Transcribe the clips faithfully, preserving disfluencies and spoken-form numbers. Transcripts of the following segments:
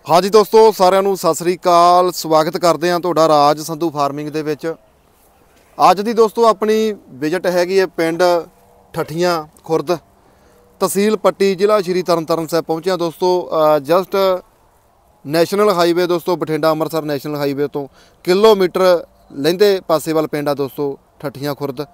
हाँ जी दोस्तों सारिਆਂ ਨੂੰ सत श्री अकाल स्वागत करते हैं ਤੁਹਾਡਾ ਰਾਜ ਸੰਧੂ ਫਾਰਮਿੰਗ ਦੇ ਵਿੱਚ। ਅੱਜ ਦੀ ਦੋਸਤੋ ਆਪਣੀ ਵਿਜ਼ਿਟ ਹੈਗੀ ਹੈ ਪਿੰਡ ਠੱਠੀਆਂ ਖੁਰਦ ਤਹਿਸੀਲ ਪੱਟੀ ਜ਼ਿਲ੍ਹਾ ਸ਼੍ਰੀ ਤਰਨਤਾਰਨ ਸਾਹਿਬ ਪਹੁੰਚਿਆ ਦੋਸਤੋ। ਜਸਟ ਨੈਸ਼ਨਲ ਹਾਈਵੇ ਦੋਸਤੋ ਬਠਿੰਡਾ ਅੰਮ੍ਰਿਤਸਰ ਨੈਸ਼ਨਲ ਹਾਈਵੇ ਤੋਂ ਕਿਲੋਮੀਟਰ ਲਹਿੰਦੇ ਪਾਸੇ ਵੱਲ ਪਿੰਡ ਆ ਦੋਸਤੋ ਠੱਠੀਆਂ ਖੁਰਦ।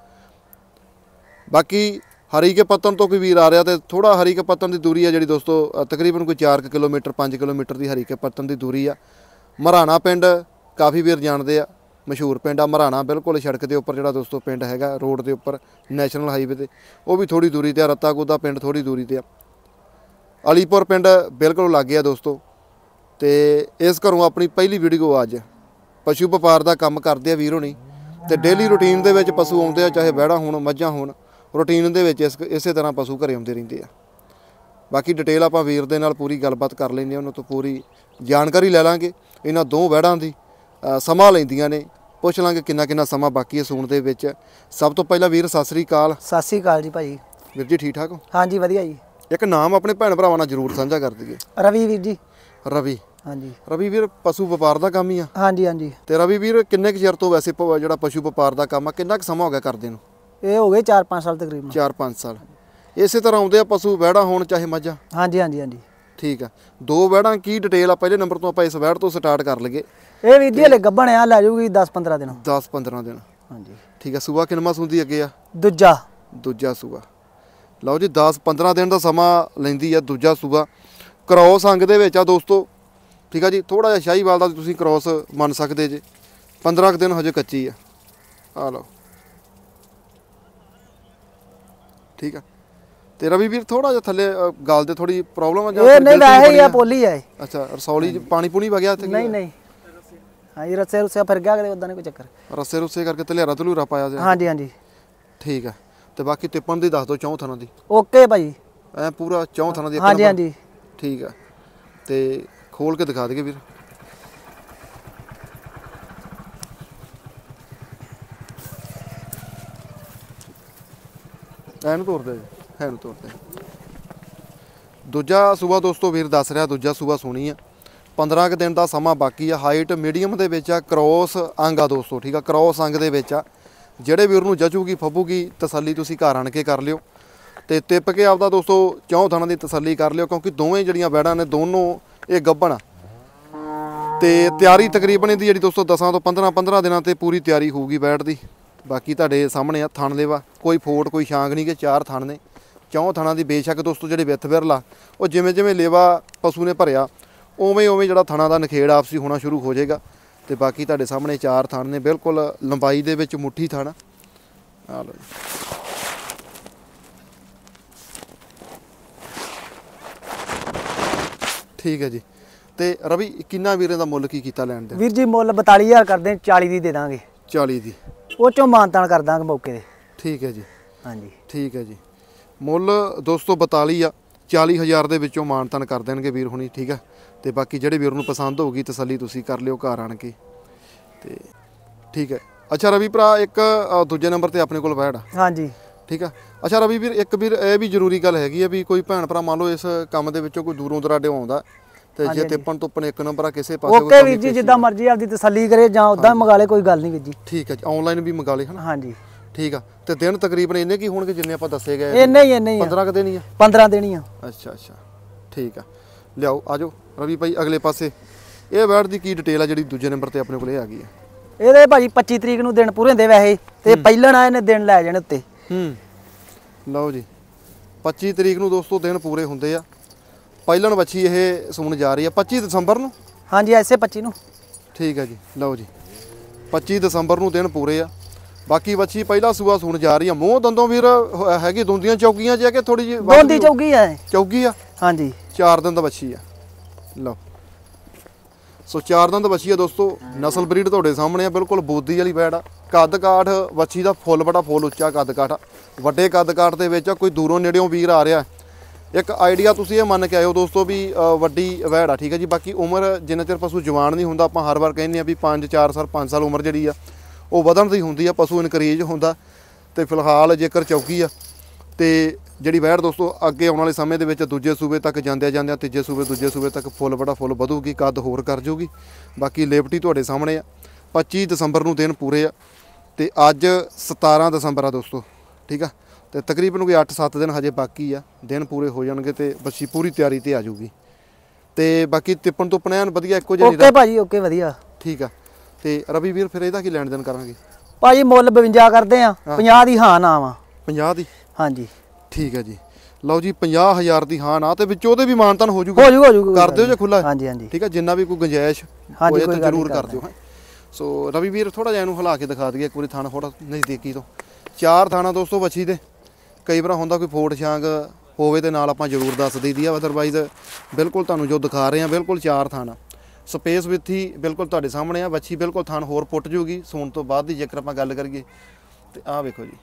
ਬਾਕੀ हरीके पत्तन तो कोई वीर आ रहा तो थोड़ा हरीके पत्तन की दूरी है जी दोस्तों तकरीबन कोई चार किलोमीटर पाँच किलोमीटर की हरीके पत्तन की दूरी आ। मराना पिंड काफ़ी वीर जानते हैं, मशहूर पिंड आ मराना, बिल्कुल सड़क के उपर जो दोस्तों पिंड है रोड के उपर नैशनल हाईवे से वो भी थोड़ी दूरी पर। रत्ता गुदा पिंड थोड़ी दूरी पर। अलीपुर पिंड बिल्कुल लागे है दोस्तों। तो इस घरों अपनी पहली वीडियो अज पशु व्यापार का काम करते हैं वीर होनी। तो डेली रूटीन के पशु आते हैं, चाहे बैड़ा हो मझां हो, रूटीन दे विच इस इसे तरह पशु घरे आते रहते हैं। बाकी डिटेल आप वीर दे नाल पूरी गलबात कर लेंगे, उन्होंने तो पूरी जानकारी ले लाँगे। इन्हां दो वैड़ां दी समा लैंदियां ने, पुछ लाँगे किन्ना किन्ना समा बाकी है सूण दे विच। सब तो पहला वीर सत श्री अकाल। सत श्री अकाल जी भाई। वीर जी ठीक ठाक हो? हाँ जी वधिया जी। एक नाम अपने भैन भरावां नाल जरूर साझा कर दईए। रवि वीर जी। रवि हाँ जी। रवि वीर पशु व्यापार का काम ही आ? हाँ जी हाँ जी। ते रवि वीर किन्ने क चिर तो वैसे जिहड़ा पशु व्यापार का काम आ किन्ना क समा हो गया करदे नूं? ये हो गए चार पाँच साल तकरीबन। चार पाँच साल इस तरह आते पशु वैड़ा हो चाहे मझा? हाँ जी हाँ जी हाँ जी। ठीक है। दो वैड़ा की डिटेल आ पहले नंबर तो आप इस वैड़ तो स्टार्ट कर लगे। ये वीर जी हले गब्बण आ, लै जाऊगी दस पंद्रह दिन। दस पंद्रह दिन हाँ जी। ठीक है। सूबा किन्नवां सूंदी अगे आ? दूजा। दूजा सूबा। लो जी दस पंद्रह दिन का समा लैंदी है दूजा सूबा। क्रॉस अंग दे विच आ दोस्तों। ठीक है जी। थोड़ा जिहा शाहीवाल दा तुसीं क्रॉस मन सकते जे। पंद्रह दिन हजे कच्ची आ। आ लो ठीक है। ते रवि वीर थोड़ा जिहा थल्ले गल दे थोड़ी प्रॉब्लम आ? ये नहीं वैसे ही है पोली है। अच्छा रसौली पानी पूनी वगया इत्थे? नहीं नहीं हाँ ये रस्से रुस्से फिर गया कदे उदा नहीं कोई चक्कर। रस्से रुस्से करके तलेरा तलूरा पाया जाए? हाँ जी हाँ जी। ठीक है। तो बाकी तिप्पण दी दस दो चौं थाना दी? ओके भाई ऐ पूरा चौं थाना दी? हाँ जी हाँ जी। ठीक है। तो खोल के दिखा देगे वीर। ਐਨ ਤੋਰਦੇ ਹੈ ਨੂੰ ਤੋਰਦੇ। ਦੂਜਾ ਸੂਬਾ ਦੋਸਤੋ ਵੀਰ ਦੱਸ ਰਿਹਾ ਦੂਜਾ ਸੂਬਾ ਸੁਣੀ ਆ। पंद्रह दिन का समा बाकी आ। हाइट मीडियम के विच आ, क्रॉस अंग आ दोस्तों। ठीक है। क्रॉस अंग दे विच आ। ਜਿਹੜੇ ਵੀਰ ਨੂੰ ਜਚੂਗੀ ਫੱਬੂਗੀ ਤਸੱਲੀ ਤੁਸੀਂ ਘਰ ਆਣ ਕੇ ਕਰ ਲਿਓ ਤੇ ਟਿੱਪ ਕੇ ਆਪਦਾ ਦੋਸਤੋ ਚੌਂ ਥਾਣਾ ਦੀ ਤਸੱਲੀ ਕਰ ਲਿਓ ਕਿਉਂਕਿ ਦੋਵੇਂ ਜਿਹੜੀਆਂ ਵੈੜਾਂ ਨੇ ਦੋਨੋਂ ਇਹ ਗੱਭਣ ਆ ਤੇ ਤਿਆਰੀ ਤਕਰੀਬਨ ਇਹਦੀ ਜਿਹੜੀ ਦੋਸਤੋ ਦਸਾਂ ਤੋਂ ਪੰਦਰਾਂ ਪੰਦਰਾਂ ਦਿਨਾਂ ਤੇ ਪੂਰੀ ਤਿਆਰੀ ਹੋਊਗੀ ਵੈੜ ਦੀ। ਬਾਕੀ ਤੁਹਾਡੇ ਸਾਹਮਣੇ ਆ ਥਣ ਲੇਵਾ, ਕੋਈ ਫੋਟ ਕੋਈ ਛਾਂਗ ਨਹੀਂ ਕਿ ਚਾਰ ਥਣ ਨੇ ਚੌਂ ਥਾਣਾ ਦੀ। ਬੇਸ਼ੱਕ ਦੋਸਤੋ ਜਿਹੜੇ ਵਿੱਥ ਵਿਰਲਾ ਉਹ ਜਿਵੇਂ ਜਿਵੇਂ ਲੇਵਾ ਪਸ਼ੂ ਨੇ ਭਰਿਆ ਉਵੇਂ ਉਵੇਂ ਜਿਹੜਾ ਥਣਾ ਦਾ ਨਖੇੜ ਆਪਸੀ ਹੋਣਾ ਸ਼ੁਰੂ ਹੋ ਜਾਏਗਾ। ਤੇ ਬਾਕੀ ਤੁਹਾਡੇ ਸਾਹਮਣੇ ਚਾਰ ਥਣ ਨੇ ਬਿਲਕੁਲ ਲੰਬਾਈ ਦੇ ਵਿੱਚ ਮੁੱਠੀ ਥਣ ਆ ਲਓ। ਠੀਕ ਹੈ ਜੀ। ਤੇ ਰਵੀ ਕਿੰਨਾ ਵੀਰੇ ਦਾ ਮੁੱਲ ਕੀ ਕੀਤਾ ਲੈਣ ਦੇ? ਵੀਰ ਜੀ ਮੁੱਲ ਬਤਾਲੀ ਹਜ਼ਾਰ ਕਰਦੇ ਚਾਲੀ ਦੀ ਦੇ ਦਾਂਗੇ। ਚਾਲੀ ਦੀ ਉਹ ਚੋਂ ਮਾਨਤਾਨ ਕਰ ਦਾਂਗੇ ਮੌਕੇ ਤੇ। ਠੀਕ ਹੈ ਜੀ। हाँ जी ठीक है जी। ਮੁੱਲ दोस्तों बताली आ, चाली हज़ार ਦੇ ਵਿੱਚੋਂ ਮਾਨਤਾਨ ਕਰ ਦੇਣਗੇ ਵੀਰ ਹੁਣੀ। ਠੀਕ ਹੈ। ਤੇ ਬਾਕੀ ਜਿਹੜੇ ਵੀਰ ਨੂੰ ਪਸੰਦ ਹੋਊਗੀ ਤਸੱਲੀ ਤੁਸੀਂ ਕਰ ਲਿਓ ਘਰ ਆਣ ਕੇ ਤੇ ਠੀਕ ਹੈ। ਅੱਛਾ ਰਵੀ ਭਰਾ ਇੱਕ ਦੂਜੇ ਨੰਬਰ ਤੇ ਆਪਣੇ ਕੋਲ ਵੈੜ ਆ? हाँ जी। ਠੀਕ ਆ। ਅੱਛਾ ਰਵੀ ਵੀਰ ਇੱਕ ਵੀਰ ਇਹ ਵੀ ਜ਼ਰੂਰੀ ਗੱਲ ਹੈਗੀ ਆ ਵੀ ਕੋਈ ਭੈਣ ਭਰਾ ਮੰਨ ਲਓ ਇਸ ਕੰਮ ਦੇ ਵਿੱਚੋਂ ਕੋਈ ਦੂਰੋਂ ਦਰਾਡੇ ਆਉਂਦਾ ਤੇ ਜੇ ਤਿੱਪਣ ਤੁੱਪਣ ਇੱਕ ਨੰਬਰ ਆ ਕਿਸੇ ਪਾਸੇ ਓਕੇ ਵੀਰ ਜੀ ਜਿੱਦਾਂ ਮਰਜ਼ੀ ਆਪਦੀ ਤਸੱਲੀ ਕਰੇ ਜਾਂ ਉਦਾਂ ਮੰਗਾ ਲੇ ਕੋਈ ਗੱਲ ਨਹੀਂ ਵੀਰ ਜੀ। ਠੀਕ ਹੈ ਜੀ। ਆਨਲਾਈਨ ਵੀ ਮੰਗਾ ਲੇ ਹਨਾ? हाँ जी। ਠੀਕ ਆ। ਤੇ ਦਿਨ ਤਕਰੀਬਨ ਇੰਨੇ ਕੀ ਹੋਣਗੇ ਜਿੰਨੇ ਆਪਾਂ ਦੱਸੇ ਗਏ? ਇੰਨੇ ਹੀ ਇੰਨੇ ਹੀ ਪੰਦਰਾਂ ਕ ਦਿਨ ਹੀ ਆ? ਪੰਦਰਾਂ ਦਿਨ ਹੀ ਆ। ਅੱਛਾ ਅੱਛਾ ਠੀਕ ਆ। ਲਿਆਓ ਆਜੋ ਰਵੀ ਭਾਈ ਅਗਲੇ ਪਾਸੇ। ਇਹ ਵੈੜ ਦੀ ਕੀ ਡਿਟੇਲ ਆ ਜਿਹੜੀ ਦੂਜੇ ਨੰਬਰ ਤੇ ਆਪਣੇ ਕੋਲ ਇਹ ਆ ਗਈ ਆ? ਇਹਦੇ ਭਾਜੀ ਪੱਚੀ ਤਰੀਕ ਨੂੰ ਦਿਨ ਪੂਰੇ ਹੁੰਦੇ ਵੈਸੇ ਤੇ ਪਹਿਲਣ ਆਏ ਨੇ ਦਿਨ ਲੈ ਜਾਣੇ ਉੱਤੇ। ਹੂੰ ਲਓ ਜੀ ਪੱਚੀ ਤਰੀਕ ਨੂੰ ਦੋਸਤੋ ਦਿਨ ਪੂਰੇ ਹੁੰਦੇ ਆ। ਪਹਿਲਣ ਵੱਛੀ ਇਹ ਸੂਣ ਜਾ ਰਹੀ ਆ ਪੱਚੀ ਦਸੰਬਰ ਨੂੰ? ਹਾਂਜੀ ਐਸੇ ਪੱਚੀ ਨੂੰ। ਠੀਕ ਹੈ ਜੀ। ਲਓ ਜੀ ਪੱਚੀ ਦਸੰਬਰ ਨੂੰ ਦਿਨ ਪੂਰੇ ਆ। ਬਾਕੀ ਵੱਛੀ ਪਹਿਲਾ ਸੂਆ ਸੂਣ ਜਾ ਰਹੀ ਆ। ਮੂੰਹ ਦੰਦੋਂ ਵੀਰ ਹੈਗੀ ਦੁੰਦੀਆਂ ਚੌਕੀਆਂ ਚ ਕਿ ਥੋੜੀ ਜਿਹੀ? ਦੋਂਦੀ ਚੌਕੀ ਆ। ਚੌਕੀ ਆ? ਹਾਂਜੀ। ਚਾਰ ਦਿਨ ਦਾ ਵੱਛੀ ਆ। ਲਓ ਸੋ ਚਾਰ ਦਿਨ ਦਾ ਵੱਛੀ ਆ ਦੋਸਤੋ। ਨਸਲ ਬਰੀਡ ਤੁਹਾਡੇ ਸਾਹਮਣੇ ਆ। ਬਿਲਕੁਲ ਬੋਦੀ ਵਾਲੀ ਵੈੜ ਆ। ਕੱਦ ਕਾਠ ਵੱਛੀ ਦਾ ਫੁੱਲ ਬੜਾ ਫੁੱਲ ਉੱਚਾ ਕੱਦ ਕਾਠ ਆ। ਵੱਡੇ ਕੱਦ ਕਾਠ ਦੇ ਵਿੱਚ ਕੋਈ ਦੂਰੋਂ ਨੇੜਿਓਂ ਵੀਰ ਆ ਰਿਹਾ ਇੱਕ ਆਈਡੀਆ ਤੁਸੀਂ ਇਹ ਮੰਨ ਕੇ ਆਇਓ ਦੋਸਤੋ ਵੀ ਵੱਡੀ ਵੈੜ ਆ। ਠੀਕ ਹੈ ਜੀ। ਬਾਕੀ ਉਮਰ ਜਿੰਨਾ ਚਿਰ ਪਸ਼ੂ ਜਵਾਨ ਨਹੀਂ ਹੁੰਦਾ ਆਪਾਂ ਹਰ ਵਾਰ ਕਹਿੰਦੇ ਆ ਵੀ ਪੰਜ ਚਾਰ ਸਾਲ ਪੰਜ ਸਾਲ ਉਮਰ ਜਿਹੜੀ ਆ ਉਹ ਵਧਣ ਦੀ ਹੁੰਦੀ ਆ। ਪਸ਼ੂ ਇਨਕਰੇਜ ਹੁੰਦਾ ਤੇ ਫਿਲਹਾਲ ਜੇਕਰ ਚੌਕੀ ਆ ਤੇ ਜਿਹੜੀ ਵੈੜ ਦੋਸਤੋ ਅੱਗੇ ਆਉਣ ਵਾਲੇ ਸਮੇਂ ਦੇ ਵਿੱਚ ਦੂਜੇ ਸੂਬੇ ਤੱਕ ਜਾਂਦਿਆਂ ਜਾਂਦਿਆਂ ਤੀਜੇ ਸੂਬੇ ਦੂਜੇ ਸੂਬੇ ਤੱਕ ਫੁੱਲ ਬੜਾ ਫੁੱਲ ਵਧੂਗੀ, ਕੱਦ ਹੋਰ ਕਰ ਜੂਗੀ। ਬਾਕੀ ਲੇਵਟੀ ਤੁਹਾਡੇ ਸਾਹਮਣੇ ਆ। ਪੱਚੀ ਦਸੰਬਰ ਨੂੰ ਦਿਨ ਪੂਰੇ ਆ ਤੇ ਅੱਜ ਸਤਾਰਾਂ ਦਸੰਬਰ ਆ ਦੋਸਤੋ, ਠੀਕ ਆ। ਤੇ ਤਕਰੀਬਨ ਕੋਈ ਅੱਠ ਸੱਤ ਦਿਨ ਹਜੇ ਬਾਕੀ ਆ, ਦਿਨ ਪੂਰੇ ਹੋ ਜਾਣਗੇ ਤੇ ਬੱਚੀ ਪੂਰੀ ਤਿਆਰੀ ਤੇ ਆ ਜੂਗੀ। ਤੇ ਬਾਕੀ ਤਿੱਪਣ ਤੋਂ ਐਨ ਵਧੀਆ ਇੱਕੋ ਜਿਹੀ ਓਕੇ ਭਾਜੀ ਓਕੇ ਵਧੀਆ, ਠੀਕ ਆ। ਤੇ ਰਵੀ ਵੀਰ ਫਿਰ ਇਹਦਾ ਕੀ ਲੈਣ ਦੇਣ ਕਰਾਂਗੇ? ਭਾਜੀ ਮੁੱਲ ਬਵੰਜਾ ਕਰਦੇ ਆ, ਪੰਜਾਹ ਦੀ ਹਾਂ ਨਾ ਵਾ। ਪੰਜਾਹ ਦੀ? ਹਾਂਜੀ ਠੀਕ ਹੈ ਜੀ। ਲਓ ਜੀ ਪੰਜਾਹ ਹਜ਼ਾਰ ਦੀ ਹਾਂ ਨਾ ਤੇ ਵਿੱਚ ਉਹਦੇ ਵੀ ਮਾਨਤਾਨ ਹੋ ਜੂਗਾ, ਹੋ ਜੂਗਾ ਹੋ ਜੂਗਾ, ਕਰ ਦਿਓ ਜੇ ਖੁੱਲਾ। ਹਾਂਜੀ ਹਾਂਜੀ ਠੀਕ ਹੈ, ਜਿੰਨਾ ਵੀ ਕੋਈ ਗੁੰਜਾਇਸ਼ ਹੋਏ ਤਾਂ ਜ਼ਰੂਰ ਕਰ ਦਿਓ। ਸੋ ਰਵੀ ਵੀਰ ਥੋੜਾ ਜਿਹਾ ਇਹਨੂੰ ਹਿਲਾ ਕੇ ਦਿਖਾ ਦਈਏ ਪੂਰੀ ਥਾਣਾ ਥੋੜਾ ਨਜ਼ਦੀਕੀ ਤੋਂ। ਚਾਰ ਥਾਣਾ ਦੋਸਤੋ ਵੱਛੀ ਦੇ, ਕਈ ਵਾਰ ਹੁੰਦਾ ਕੋਈ ਫੋੜ ਛਾਂਗ ਹੋਵੇ ਤੇ ਨਾਲ ਆਪਾਂ ਜ਼ਰੂਰ ਦੱਸ ਦਈਦੀ ਆ, ਅਦਰਵਾਈਜ਼ ਬਿਲਕੁਲ ਤੁਹਾਨੂੰ ਜੋ ਦਿਖਾ ਰਹੇ ਆ ਬਿਲਕੁਲ ਚਾਰ ਥਾਣਾ। ਸਪੇਸ ਵਿੱਚ ਹੀ ਬਿਲਕੁਲ ਤੁਹਾਡੇ ਸਾਹਮਣੇ ਆ। ਵੱਛੀ ਬਿਲਕੁਲ ਥਾਣ ਹੋਰ ਪੁੱਟ ਜੂਗੀ ਸੌਣ ਤੋਂ ਬਾਅਦ ਦੀ, ਜੇਕਰ ਆਪਾਂ ਗੱਲ ਕਰੀਏ ਤੇ ਆਹ ਵੇਖੋ ਜੀ,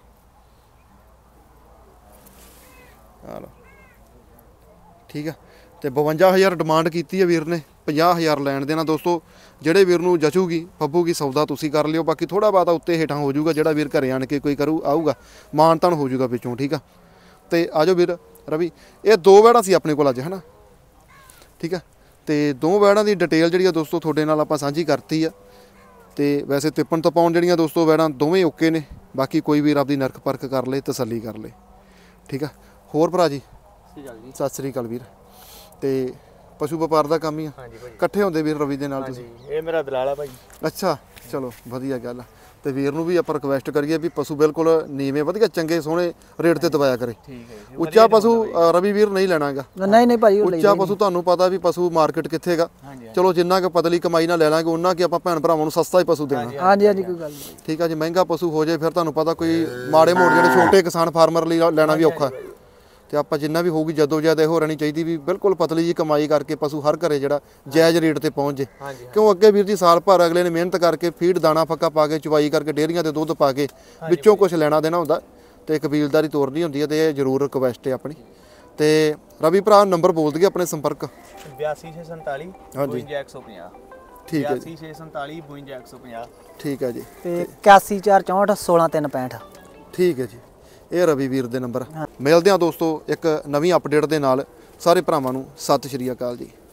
ਆ ਲਓ ਠੀਕ ਆ। ਤੇ ਬਵੰਜਾ ਹਜ਼ਾਰ ਡਿਮਾਂਡ ਕੀਤੀ ਹੈ ਵੀਰ ਨੇ, ਪੰਜਾਹ ਹਜ਼ਾਰ ਲੈਣ ਦੇਣਾ ਦੋਸਤੋ। ਜਿਹੜੇ ਵੀਰ ਨੂੰ ਜਚੂਗੀ ਫੱਬੂਗੀ ਸੌਦਾ ਤੁਸੀਂ ਕਰ ਲਿਓ, ਬਾਕੀ ਥੋੜਾ ਬਾਤਾ ਉੱਤੇ ਹੇਠਾਂ ਹੋ ਜਾਊਗਾ। ਜਿਹੜਾ ਵੀਰ ਘਰੇ ਆਣ ਕੇ ਕੋਈ ਕਰੂ ਆਊਗਾ ਮਾਨਤਾਨ ਹੋ ਜਾਊਗਾ ਵਿੱਚੋਂ, ਠੀਕ ਆ। ਤੇ ਆਜੋ ਵੀਰ ਰਵੀ, ਇਹ ਦੋ ਵੈੜਾਂ ਸੀ ਆਪਣੇ ਕੋਲ ਅੱਜ, ਹੈ ਨਾ, ਠੀਕ ਆ। ਤੇ ਦੋ ਵੈੜਾਂ ਦੀ ਡਿਟੇਲ ਜਿਹੜੀ ਆ ਦੋਸਤੋ ਤੁਹਾਡੇ ਨਾਲ ਆਪਾਂ ਸਾਂਝੀ ਕਰਤੀ ਆ। ਤੇ ਵੈਸੇ ਤਿੱਪਣ ਤੋਂ ਪਾਉਣ ਜਿਹੜੀਆਂ ਦੋਸਤੋ ਵੈੜਾਂ ਦੋਵੇਂ ਓਕੇ ਨੇ, ਬਾਕੀ ਕੋਈ ਵੀਰ ਆਪਦੀ ਨਰਕ ਪਰਖ ਕਰ ਲੇ, ਤਸੱਲੀ ਕਰ ਲੇ, ਠੀਕ ਆ। ਹੋਰ ਭਰਾ ਜੀ ਸਤਿ ਸ੍ਰੀ ਅਕਾਲ ਵੀਰ। ਤੇ ਪਸ਼ੂ ਵਪਾਰ ਦਾ ਕੰਮ ਹੀ ਆ? ਹਾਂਜੀ ਭਾਜੀ ਇਕੱਠੇ ਹੁੰਦੇ ਵੀਰ ਰਵੀ ਦੇ ਨਾਲ ਤੁਸੀਂ? ਇਹ ਮੇਰਾ ਦਲਾਲ ਆ ਭਾਜੀ। ਅੱਛਾ ਚਲੋ ਵਧੀਆ ਗੱਲ ਆ। ਤੇ ਵੀਰ ਨੂੰ ਵੀ ਆਪਾਂ ਰਿਕਵੈਸਟ ਕਰੀਏ ਵੀ ਪਸ਼ੂ ਬਿਲਕੁਲ ਨੀਵੇਂ ਵਧੀਆ ਚੰਗੇ ਸੋਹਣੇ ਰੇਟ ਤੇ ਦਵਾਇਆ ਕਰੇ। ਠੀਕ ਹੈ ਜੀ। ਉੱਚਾ ਪਸ਼ੂ ਅ, ਰਵੀ ਵੀਰ ਨਹੀਂ ਲੈਣਾਗਾ। ਨਹੀਂ ਨਹੀਂ ਭਾਜੀ ਉਹ ਲਈ ਉੱਚਾ ਪਸ਼ੂ ਤੁਹਾਨੂੰ ਪਤਾ ਵੀ ਪਸ਼ੂ ਮਾਰਕੀਟ ਕਿੱਥੇ ਹੈਗਾ। ਚਲੋ ਜਿੰਨਾ ਕਿ ਪਤਲੀ ਕਮਾਈ ਨਾਲ ਲੈ ਲਾਂਗੇ ਉਹਨਾਂ ਕਿ ਆਪਾਂ ਭੈਣ ਭਰਾਵਾਂ ਨੂੰ ਸਸਤਾ ਹੀ ਪਸ਼ੂ ਦੇਣਾ। ਹਾਂਜੀ ਹਾਂਜੀ ਕੋਈ ਗੱਲ ਨਹੀਂ। ਠੀਕ ਆ ਜੀ, ਮਹਿੰਗਾ ਪਸ਼ੂ ਹੋ ਜਾਏ ਫਿਰ ਤੁਹਾਨੂੰ ਪਤਾ ਕੋਈ ਮਾੜੇ ਮੋੜ ਜਿਹੜੇ ਛੋਟੇ ਕਿਸਾਨ ਫਾਰਮਰ ਲਈ ਲੈਣਾ ਵੀ ਔਖਾ। ਤੇ ਆਪਾਂ ਜਿੰਨਾ ਵੀ ਹੋਊਗੀ ਜਦੋਂ ਜਦ ਇਹੋ ਰਹਿਣੀ ਚਾਹੀਦੀ ਵੀ ਬਿਲਕੁਲ ਪਤਲੀ ਜੀ ਕਮਾਈ ਕਰਕੇ ਪਸ਼ੂ ਹਰ ਘਰੇ ਜਿਹੜਾ ਜਾਇਜ਼ ਰੇਟ ਤੇ ਪਹੁੰਚ ਜੇ। ਕਿਉਂ ਅੱਗੇ ਵੀਰ ਜੀ ਸਾਲ ਭਰ ਅਗਲੇ ਨੇ ਮਿਹਨਤ ਕਰਕੇ ਫੀਡ ਦਾਣਾ ਫੱਕਾ ਪਾ ਕੇ ਚਵਾਈ ਕਰਕੇ ਡੇਅਰੀਆਂ ਤੇ ਦੁੱਧ ਪਾ ਕੇ ਵਿੱਚੋਂ ਕੁਝ ਲੈਣਾ ਦੇਣਾ ਹੁੰਦਾ ਤੇ ਕਬੀਲਦਾਰੀ ਤੋਰਨੀ ਹੁੰਦੀ ਹੈ। ਤੇ ਇਹ ਜ਼ਰੂਰ ਰਿਕਵੈਸਟ ਹੈ ਆਪਣੀ। ਤੇ ਰਵੀ ਭਰਾ ਨੰਬਰ ਬੋਲ ਦਈਏ ਆਪਣੇ ਸੰਪਰਕ? ਬਿਆਸੀ ਛੇ ਸੰਤਾਲੀ ਬਵੰਜਾ ਇੱਕ ਸੌ ਪੰਜਾਹ। ਠੀਕ ਹੈ ਜੀ, ਬਿਆਸੀ ਛੇ ਸੰਤਾਲੀ ਬਵੰਜਾ ਇੱਕ ਸੌ ਪੰਜਾਹ। ਠੀਕ ਹੈ ਜੀ। ਤੇ ਇਕਾਸੀ ਚਾਰ ਚੌਂਹਠ ਸੋਲਾਂ ਤਿੰਨ ਪੈਂਹਠ। ਠੀਕ ਹੈ ਜੀ, ਇਹ ਰਵੀ ਵੀਰ ਦੇ ਨੰਬਰ। ਮਿਲਦੇ ਹਾਂ ਦੋਸਤੋ ਇੱਕ ਨਵੀਂ ਅਪਡੇਟ ਦੇ ਨਾਲ। ਸਾਰੇ ਭਰਾਵਾਂ ਨੂੰ ਸਤਿ ਸ਼੍ਰੀ ਅਕਾਲ ਜੀ।